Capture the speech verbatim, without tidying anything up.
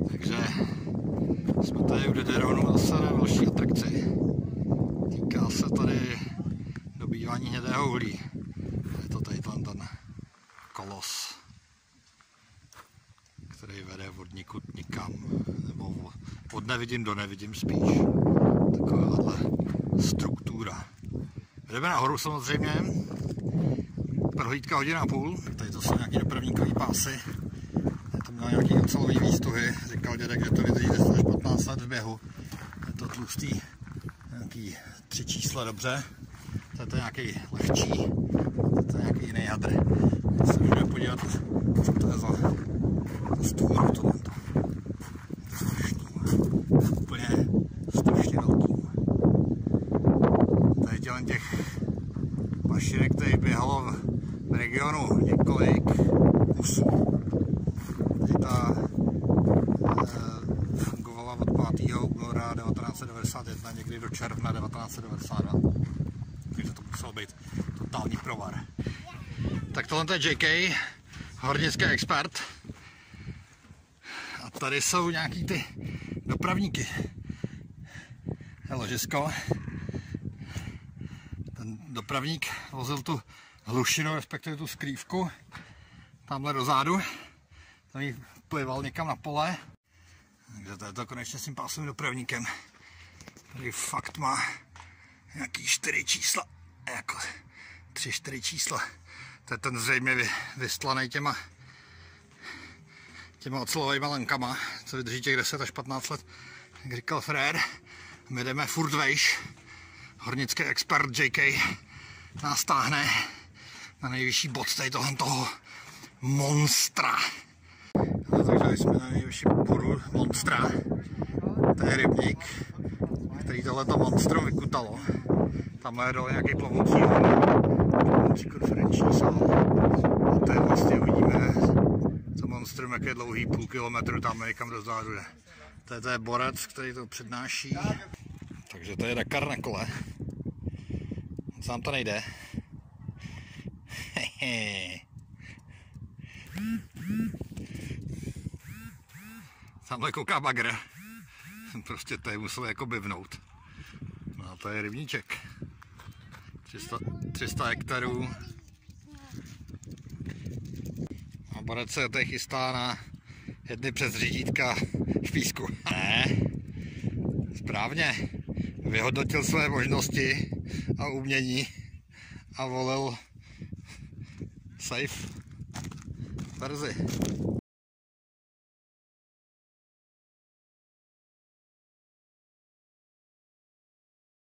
Takže jsme tady u Dederonu zase na další atrakci. Týká se tady dobývání hnědého uhlí. Je to tady ten, ten kolos, který vede od nikud nikam, nebo od nevidím do nevidím spíš. Takováhle struktura. Jdeme nahoru samozřejmě. Prohlídka hodina a půl. Tady to jsou nějaké dopravníkové pásy. To mělo nějaký ocelový výstuhy. Říkal dědek, že to vydrží deset až patnáct let v běhu. Je to tlustý. Nějaký tři čísla dobře. To je to nějaký lehčí. To je nějaký jiný hadr. Teď se můžeme podívat, co to je za, za stvůru tohle. Úplně strašně velký. Tady tělen těch mašinek, který běhalo v regionu několik kusů. Tady ta e, fungovala od pátého února devatenáct set devadesát jedna někdy do června devatenáct set devadesát dva. Takže to muselo být totální provar. Tak tohle je J K, hornický expert. A tady jsou nějaký ty dopravníky. Je ložisko. Ten dopravník vozil tu hlušinu, respektive tu skrývku, tamhle dozadu. Tam ji plival někam na pole. Takže to je to konečně s tím pásovým dopravníkem. Tady fakt má nějaký čtyři čísla. Jako tři, čtyři čísla. To je ten zřejmě vy, vystlaný těma těma ocelovými lankama, co vydrží těch deset až patnáct let, jak říkal Frér. My jdeme furt vejš. Hornický expert J K nás táhne na nejvyšší bod tady tohle toho monstra. No, takže jsme na nejvyšší bodu monstra. To je rybník, který tohleto monstrum vykutalo. Tamhle je dole nějaký plovoucí plovoucí konferenční sál. A to je vlastně uvidíme, co monstrum, jak je dlouhý, půl kilometru, tam někam dozadu jde. To je, to je borec, který to přednáší. Takže to je Dakar na kole. Sám to nejde. Tamhle kouká bagr. Prostě to je musel jako bivnout. No a to je rybníček. tři sta hektarů. A borec se tady chystá na jedny přes řídítka v písku. Ne, správně. Vyhodnotil své možnosti a umění a volil safe verzi.